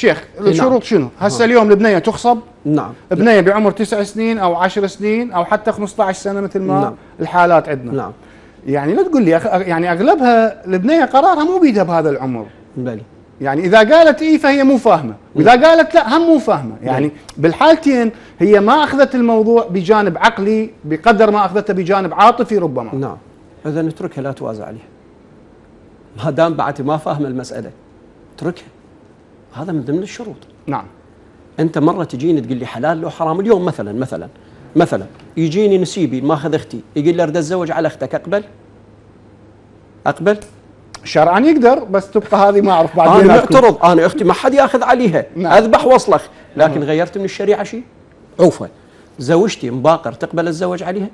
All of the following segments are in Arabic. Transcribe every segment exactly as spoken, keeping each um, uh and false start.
شيخ الشروط شنو؟ هسه اليوم البنيه تخصب، نعم، بنيه بعمر تسع سنين او عشر سنين او حتى خمسطعش سنه مثل ما نعم. الحالات عندنا. نعم. يعني لا تقول لي يعني اغلبها البنيه قرارها مو بيدها بهذا العمر. بلي. يعني اذا قالت اي فهي مو فاهمه، واذا قالت لا هم مو فاهمه، يعني بالحالتين هي ما اخذت الموضوع بجانب عقلي بقدر ما اخذته بجانب عاطفي ربما. نعم. اذا نتركها لا توازع عليها. ما دام بعد ما فاهمه المساله اتركها. هذا من ضمن الشروط. نعم. انت مره تجيني تقول لي حلال لو حرام، اليوم مثلا مثلا مثلا يجيني نسيبي ماخذ اختي يقول لي اريد اتزوج على اختك، اقبل؟ اقبل؟ شرعا يقدر، بس تبقى هذه ما اعرف بعد. انا معترض، انا اختي ما حد ياخذ عليها. نعم. اذبح واصلخ، لكن نعم. غيرت من الشريعه شيء؟ عوفه. زوجتي مباقر تقبل الزواج عليها؟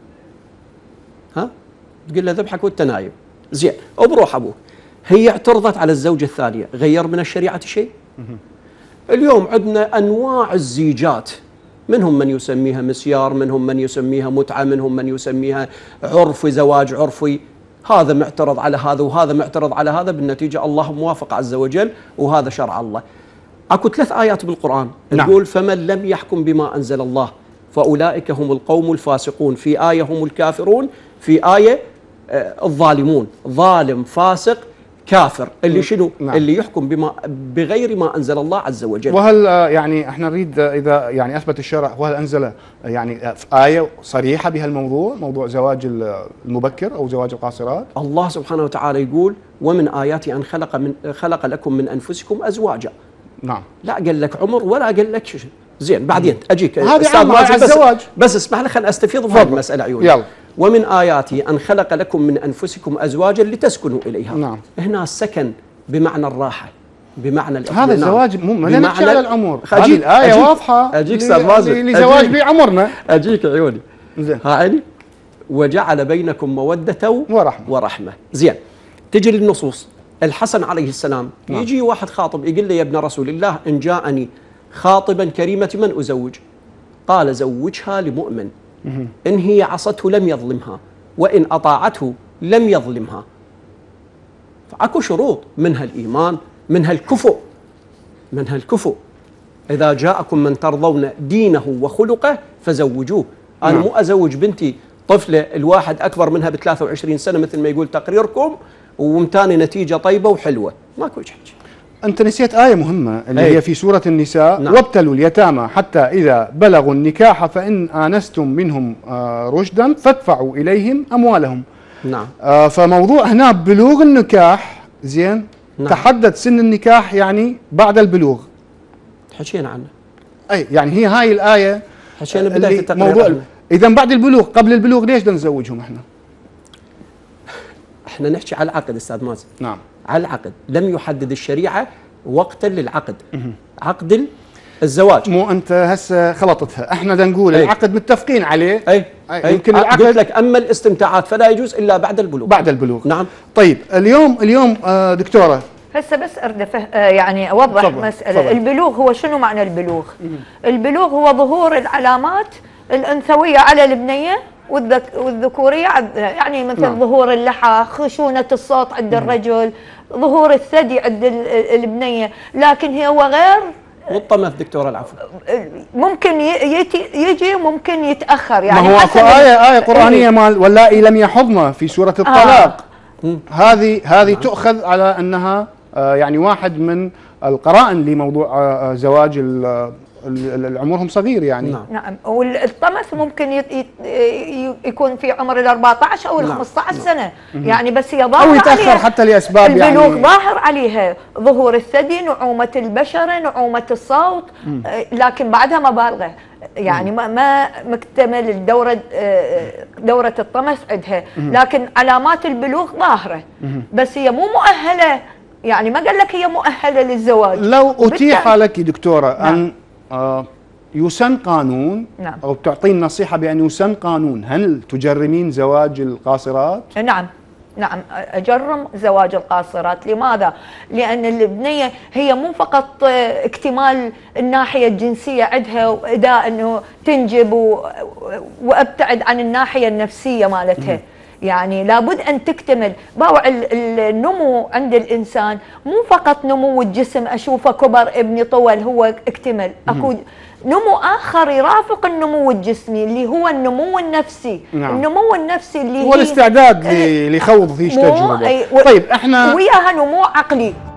ها؟ تقول له ذبحك وانت نايم. زين، وبروح ابوك. هي اعترضت على الزوجه الثانيه، غير من الشريعه شيء؟ اليوم عندنا انواع الزيجات، منهم من يسميها مسيار، منهم من يسميها متعه، منهم من يسميها عرفي، زواج عرفي. هذا معترض على هذا وهذا معترض على هذا، بالنتيجه الله موافق عز وجل وهذا شرع الله. اكو ثلاث ايات بالقران تقول نعم. فمن لم يحكم بما انزل الله فاولئك هم القوم الفاسقون، في ايه هم الكافرون، في ايه آه الظالمون. ظالم فاسق كافر اللي شنو؟ نعم. اللي يحكم بما بغير ما انزل الله عز وجل. وهل يعني احنا نريد اذا يعني اثبت الشرع، وهل انزل يعني في ايه صريحه بهالموضوع، موضوع زواج المبكر او زواج القاصرات؟ الله سبحانه وتعالى يقول ومن اياته ان خلق من خلق لكم من انفسكم ازواجا. نعم. لا قال لك عمر ولا قال لك شيء. زين بعدين اجيك استاذ ماجد، بس الزواج بس اسمح لي خليني استفيض بهذه المساله عيوني. يلا. ومن آياته أن خلق لكم من أنفسكم أزواجا لتسكنوا إليها. نعم. هنا السكن بمعنى الراحة، بمعنى الاطمئنان. هذا الزواج مو ما نحكي على العمر، هذه الآية أجيك واضحة. أجيك أستاذ مازن لزواج بعمرنا. أجيك عيوني. زين. ها عيني. وجعل بينكم مودة ورحمة. ورحمة. زين. تجي للنصوص. الحسن عليه السلام نعم. يجي واحد خاطب يقول لي يا ابن رسول الله إن جاءني خاطبا كريمة من أزوج؟ قال زوجها لمؤمن إن هي عصته لم يظلمها وإن أطاعته لم يظلمها. فأكو شروط، منها الإيمان، منها الكفؤ، منها الكفؤ. إذا جاءكم من ترضون دينه وخلقه فزوجوه. أنا مو أزوج بنتي طفلة الواحد أكبر منها ب ثلاثة وعشرين سنة مثل ما يقول تقريركم ومتاني نتيجة طيبة وحلوة، ماكو شيء. أنت نسيت آية مهمة اللي أي. هي في سورة النساء. نعم. وابتلوا اليتامى حتى إذا بلغوا النكاح فإن آنستم منهم آه رشدا فادفعوا إليهم أموالهم. نعم. آه فموضوع هنا بلوغ النكاح زين. نعم. تحدد سن النكاح يعني بعد البلوغ. حكينا عنه. أي يعني هي هاي الآية حكينا بداية التقرير. موضوع إذا بعد البلوغ قبل البلوغ ليش بدنا نزوجهم إحنا؟ إحنا نحكي على العقد أستاذ مازن. نعم. على العقد، لم يحدد الشريعة وقتا للعقد. عقد الزواج. مو انت هسه خلطتها، احنا بدنا نقول أي. العقد متفقين عليه. اي, أي. يمكن العقد قلت لك اما الاستمتاعات فلا يجوز الا بعد البلوغ. بعد البلوغ. نعم. طيب اليوم اليوم آه دكتوره هسه بس اريد يعني اوضح طبعا. مساله. طبعا. البلوغ هو شنو معنى البلوغ؟ البلوغ هو ظهور العلامات الانثويه على البنيه والذك والذكوريه، يعني مثل نعم. ظهور اللحى، خشونه الصوت عند مم. الرجل، ظهور الثدي عند البنيه، لكن هو غير والطمث دكتوره العفو. ممكن يجي يجي ممكن يتاخر يعني. ما هو اكو ايه ايه قرانيه مال واللائي لم يحضن في سوره الطلاق. آه. هذه هذه تؤخذ على انها آه يعني واحد من القرائن لموضوع آه زواج العمرهم صغير يعني. نعم. نعم. والطمث ممكن يت... يكون في عمر ال أربعة عشر او ال نعم. خمسة عشر سنه. مم. يعني بس هي ظاهر او يتاخر عليها. حتى لاسباب يعني البلوغ ظاهر عليها ظهور الثدي، نعومه البشره، نعومه الصوت. مم. لكن بعدها ما بالغه يعني ما ما مكتمل الدوره دوره الطمث عندها. لكن علامات البلوغ ظاهره. مم. بس هي مو مؤهله، يعني ما قال لك هي مؤهله للزواج. لو اتيح لك دكتوره نعم. ان آه يسن قانون نعم. أو تعطين نصيحة بأن يسن قانون، هل تجرمين زواج القاصرات؟ نعم نعم أجرم زواج القاصرات. لماذا؟ لأن البنية هي مو فقط اكتمال الناحية الجنسية عندها وإداء أنه تنجب وأبتعد عن الناحية النفسية مالتها. يعني لابد ان تكتمل. باوع النمو عند الانسان مو فقط نمو الجسم اشوفه كبر ابني طول هو اكتمل، اكو نمو اخر يرافق النمو الجسمي اللي هو النمو النفسي. نعم. النمو النفسي اللي هو الاستعداد لخوض فيش تجربه. أي طيب احنا وياها نمو عقلي.